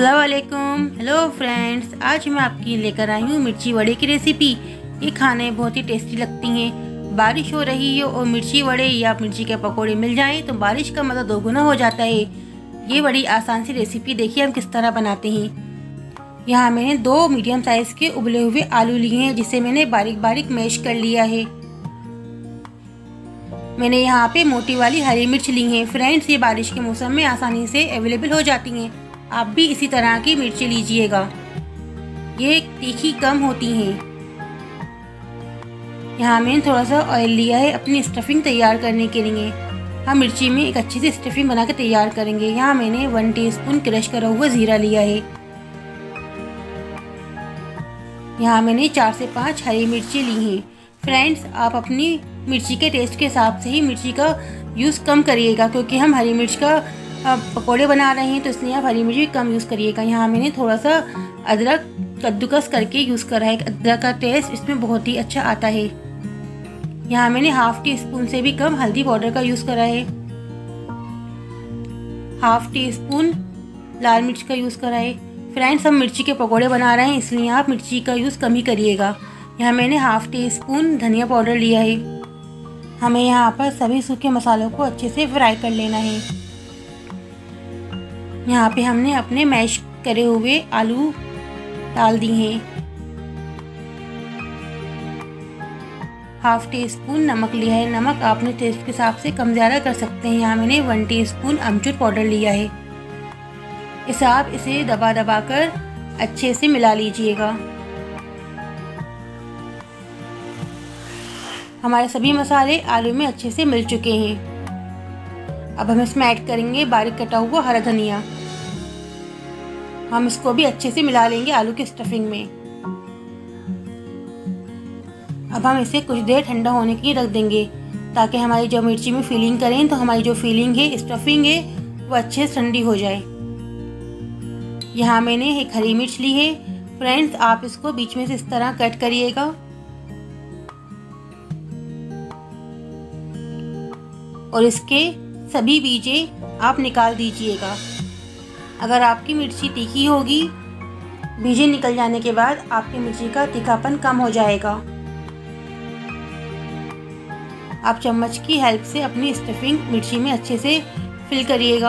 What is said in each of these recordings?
अस्सलाम वालेकुम। Hello friends, आज मैं आपकी लेकर आई हूँ मिर्ची वड़े की रेसिपी। ये खाने बहुत ही टेस्टी लगती हैं। बारिश हो रही हो और मिर्ची वड़े या मिर्ची के पकोड़े मिल जाएं तो बारिश का मज़ा दोगुना हो जाता है। ये बड़ी आसान सी रेसिपी देखिए हम किस तरह बनाते हैं। यहाँ मैंने 2 मीडियम साइज़ के उबले हुए आलू लिए हैं जिसे मैंने बारीक बारीक मैश कर लिया है। मैंने यहाँ पे मोटी वाली हरी मिर्च ली हैं। फ्रेंड्स, ये बारिश के मौसम में आसानी से अवेलेबल हो जाती हैं। आप भी इसी तरह की मिर्ची लीजिएगा, ये तीखी कम होती हैं। यहाँ मैंने थोड़ा सा ऑयल लिया है अपनी स्टफिंग तैयार करने के लिए। हम मिर्ची में एक अच्छी सी स्टफिंग बना के तैयार करेंगे। यहाँ मैंने 1 टीस्पून क्रश करा हुआ जीरा लिया है। यहाँ मैंने 4 से 5 हरी मिर्ची ली हैं। फ्रेंड्स, आप अपनी मिर्ची के टेस्ट के हिसाब से ही मिर्ची का यूज़ कम करिएगा, क्योंकि हम हरी मिर्च का पकोड़े बना रहे हैं तो इसलिए आप हरी मिर्च भी कम यूज़ करिएगा। यहाँ मैंने थोड़ा सा अदरक कद्दूकस करके यूज़ करा है। अदरक का टेस्ट इसमें बहुत ही अच्छा आता है। यहाँ मैंने 1/2 टीस्पून से भी कम हल्दी पाउडर का यूज़ करा है। 1/2 टीस्पून लाल मिर्च का यूज़ करा है। फ्रेंड्स, हम मिर्ची के पकोड़े बना रहे हैं इसलिए आप मिर्ची का यूज़ कम ही करिएगा। यहाँ मैंने 1/2 टीस्पून धनिया पाउडर लिया है। हमें यहाँ पर सभी सूखे मसालों को अच्छे से फ्राई कर लेना है। यहाँ पे हमने अपने मैश करे हुए आलू डाल दिए हैं। 1/2 टीस्पून नमक लिया है। नमक आपने टेस्ट के हिसाब से कम ज़्यादा कर सकते हैं। यहाँ मैंने 1 टीस्पून अमचूर पाउडर लिया है। इसे दबा दबा कर अच्छे से मिला लीजिएगा। हमारे सभी मसाले आलू में अच्छे से मिल चुके हैं। अब हम इसमें ऐड करेंगे बारीक कटा हुआ हरा धनिया। हम इसको भी अच्छे से मिला लेंगे आलू की स्टफिंग में। अब हम इसे कुछ देर ठंडा होने के लिए रख देंगे, ताकि हमारी जब मिर्ची में फीलिंग करें तो हमारी जो फीलिंग है, स्टफिंग है, वो अच्छे से ठंडी हो जाए। यहाँ मैंने एक हरी मिर्च ली है। फ्रेंड्स, आप इसको बीच में से इस तरह कट करिएगा और इसके सभी बीजे आप निकाल दीजिएगा। अगर आपकी मिर्ची तीखी होगी, बीजे निकल जाने के बाद आपकी मिर्ची का तीखापन कम हो जाएगा। आप चम्मच की हेल्प से अपनी स्टफिंग मिर्ची में अच्छे से फिल करिएगा।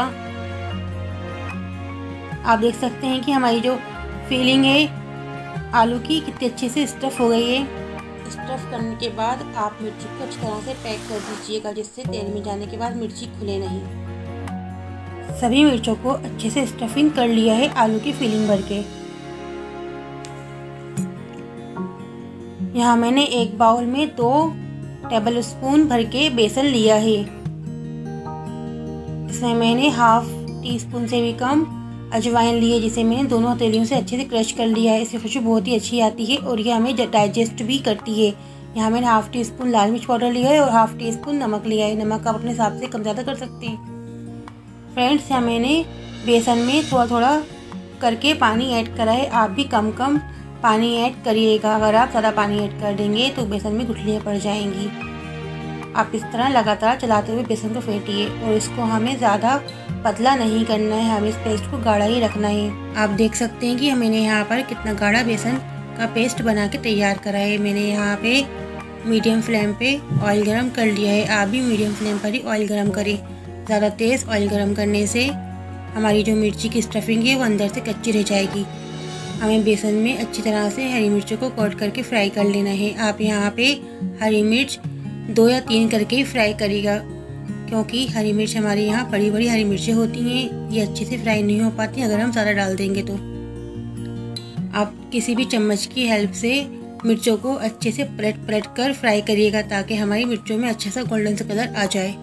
आप देख सकते हैं कि हमारी जो फीलिंग है आलू की कितनी अच्छे से स्टफ़ हो गई है। स्टफ़ करने के बाद आप मिर्ची को अच्छी तरह से पैक कर दीजिएगा, जिससे तेल में जाने के बाद मिर्ची खुले नहीं। सभी मिर्चों को अच्छे से स्टफिंग कर लिया है आलू की फीलिंग भर के। यहाँ मैंने एक बाउल में 2 टेबल स्पून भर के बेसन लिया है। इसमें मैंने 1/2 टीस्पून से भी कम अजवाइन ली है, जिसे मैंने दोनों हथेलियों से अच्छे से क्रश कर लिया है। इसकी खुशबू बहुत ही अच्छी आती है और ये हमें डाइजेस्ट भी करती है। यहाँ मैंने 1/2 टीस्पून लाल मिर्च पाउडर लिया है और 1/2 टीस्पून नमक लिया है। नमक आप अपने हिसाब से कम ज़्यादा कर सकते हैं। फ्रेंड्स, यहाँ मैंने बेसन में थोड़ा थोड़ा करके पानी ऐड करा है। आप भी कम कम पानी ऐड करिएगा। अगर आप ज़्यादा पानी ऐड कर देंगे तो बेसन में गुठलियाँ पड़ जाएंगी। आप इस तरह लगातार चलाते हुए बेसन को फेंटिए और इसको हमें ज़्यादा पतला नहीं करना है, हमें इस पेस्ट को गाढ़ा ही रखना है। आप देख सकते हैं कि मैंने यहाँ पर कितना गाढ़ा बेसन का पेस्ट बना के तैयार करा है। मैंने यहाँ पे मीडियम फ्लेम पे ऑयल गरम कर लिया है। आप भी मीडियम फ्लेम पर ही ऑयल गरम करें। ज़्यादा तेज़ ऑयल गरम करने से हमारी जो मिर्ची की स्टफिंग है वो अंदर से कच्ची रह जाएगी। हमें बेसन में अच्छी तरह से हरी मिर्चों को कोट करके फ्राई कर लेना है। आप यहाँ पे हरी मिर्च 2 या 3 करके ही फ्राई करिएगा, क्योंकि हरी मिर्च हमारे यहाँ बड़ी बड़ी हरी मिर्चें होती हैं। ये अच्छे से फ्राई नहीं हो पाती अगर हम ज़्यादा डाल देंगे तो। आप किसी भी चम्मच की हेल्प से मिर्चों को अच्छे से पलट पलट कर फ्राई करिएगा, ताकि हमारी मिर्चों में अच्छा सा गोल्डन सा कलर आ जाए।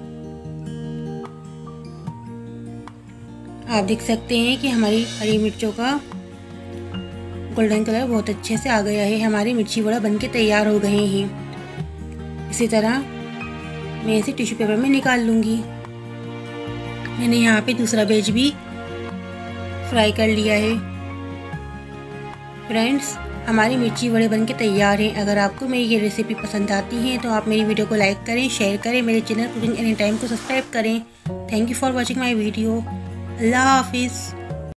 आप देख सकते हैं कि हमारी हरी मिर्चों का गोल्डन कलर बहुत अच्छे से आ गया है। हमारी मिर्ची वड़ा बनके तैयार हो गए हैं। इसी तरह मैं इसे टिश्यू पेपर में निकाल लूँगी। मैंने यहाँ पे दूसरा बैच भी फ्राई कर लिया है। फ्रेंड्स, हमारी मिर्ची वड़े बनके तैयार हैं। अगर आपको मेरी ये रेसिपी पसंद आती है तो आप मेरी वीडियो को लाइक करें, शेयर करें, मेरे चैनल कुकिंग एनी टाइम को सब्सक्राइब करें। Thank you for watching my video. अल्लाह हाफिज़।